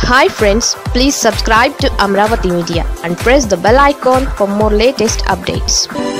Hi friends, please subscribe to Amravati Media and press the bell icon for more latest updates.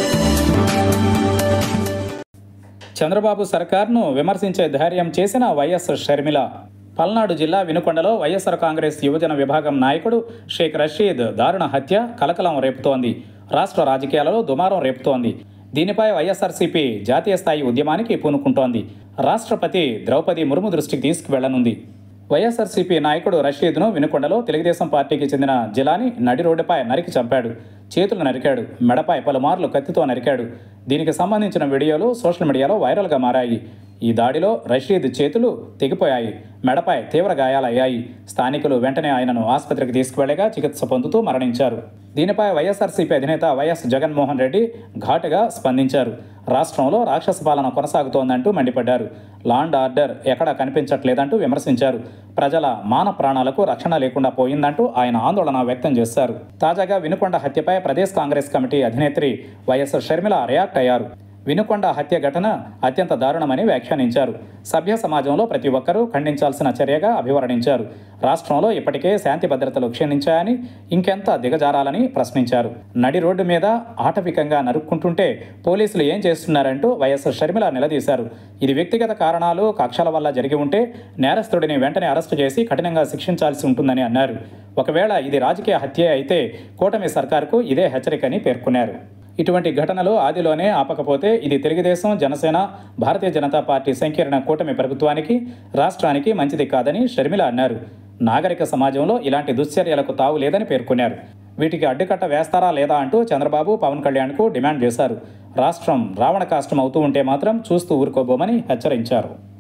Chandrababu సర్కార్ను విమర్శించే ధైర్యం చేసిన YS Sharmila. Palnadu జిల్లా వినుకొండలో వైఎస్ఆర్ కాంగ్రెస్ యువజన విభాగం నాయకుడు షేక్ రషీద్ దారుణ హత్య కలకలం రేపుతోంది. రాష్ట్ర రాజకీయాలలో దుమారం రేపుతోంది. దీనిపై వైఎస్ఆర్సీపీ జాతీయ స్థాయి ఉద్యమానికి పూనుకుంటోంది. రాష్ట్రపతి ద్రౌపది ముర్ము దృష్టికి తీసుకువెళ్లనుంది. వైఎస్ఆర్సీపీ నాయకుడు రషీద్ను వినుకొండలో తెలుగుదేశం పార్టీకి చెందిన జిలాని నడి రోడ్డుపై నరికి చంపాడు. చేతులు నరికాడు, మెడపై పలుమార్లు కత్తితో నరికాడు. దీనికి సంబంధించిన వీడియోలు సోషల్ మీడియాలో వైరల్గా మారాయి. ఈ దాడిలో రషీద్ చేతులు తెగిపోయాయి, మెడపై తీవ్ర గాయాలయ్యాయి. స్థానికులు వెంటనే ఆయనను ఆసుపత్రికి తీసుకువెళ్లగా చికిత్స పొందుతూ మరణించారు. దీనిపై వైఎస్ఆర్సీపీ అధినేత వైఎస్ జగన్మోహన్ రెడ్డి ఘాటుగా స్పందించారు. రాష్ట్రంలో రాక్షస పాలన కొనసాగుతోందంటూ మండిపడ్డారు. లా అండ్ ఆర్డర్ ఎక్కడా కనిపించట్లేదంటూ విమర్శించారు. ప్రజల మాన ప్రాణాలకు రక్షణ లేకుండా పోయిందంటూ ఆయన ఆందోళన వ్యక్తం చేశారు. తాజాగా వినుకొండ హత్యపై ప్రదేశ్ కాంగ్రెస్ కమిటీ అధినేత్రి వైఎస్ షర్మిల రియాక్ట్ అయ్యారు. వినుకొండ హత్య ఘటన అత్యంత దారుణమని వ్యాఖ్యానించారు. సభ్య సమాజంలో ప్రతి ఒక్కరూ ఖండించాల్సిన చర్యగా అభివర్ణించారు. రాష్ట్రంలో ఇప్పటికే శాంతి భద్రతలు క్షీణించాయని, ఇంకెంత దిగజారాలని ప్రశ్నించారు. నడి రోడ్డు మీద ఆటవికంగా నరుక్కుంటుంటే పోలీసులు ఏం చేస్తున్నారంటూ వైఎస్ షర్మిల నిలదీశారు. ఇది వ్యక్తిగత కారణాలు, కక్షల వల్ల జరిగి ఉంటే నేరస్తుడిని వెంటనే అరెస్టు చేసి కఠినంగా శిక్షించాల్సి ఉంటుందని అన్నారు. ఒకవేళ ఇది రాజకీయ హత్యే అయితే కూటమి సర్కారుకు ఇదే హెచ్చరికని పేర్కొన్నారు. ఇటువంటి ఘటనలు ఆదిలోనే ఆపకపోతే ఇది తెలుగుదేశం, జనసేన, భారతీయ జనతా పార్టీ సంకీర్ణ కూటమి ప్రభుత్వానికి, రాష్ట్రానికి మంచిది కాదని షర్మిల అన్నారు. నాగరిక సమాజంలో ఇలాంటి దుశ్చర్యలకు తావు లేదని పేర్కొన్నారు. వీటికి అడ్డుకట్ట వేస్తారా లేదా అంటూ చంద్రబాబు, పవన్ కళ్యాణ్కు డిమాండ్ చేశారు. రాష్ట్రం రావణ కాష్టం అవుతూ ఉంటే మాత్రం చూస్తూ ఊరుకోబోమని హెచ్చరించారు.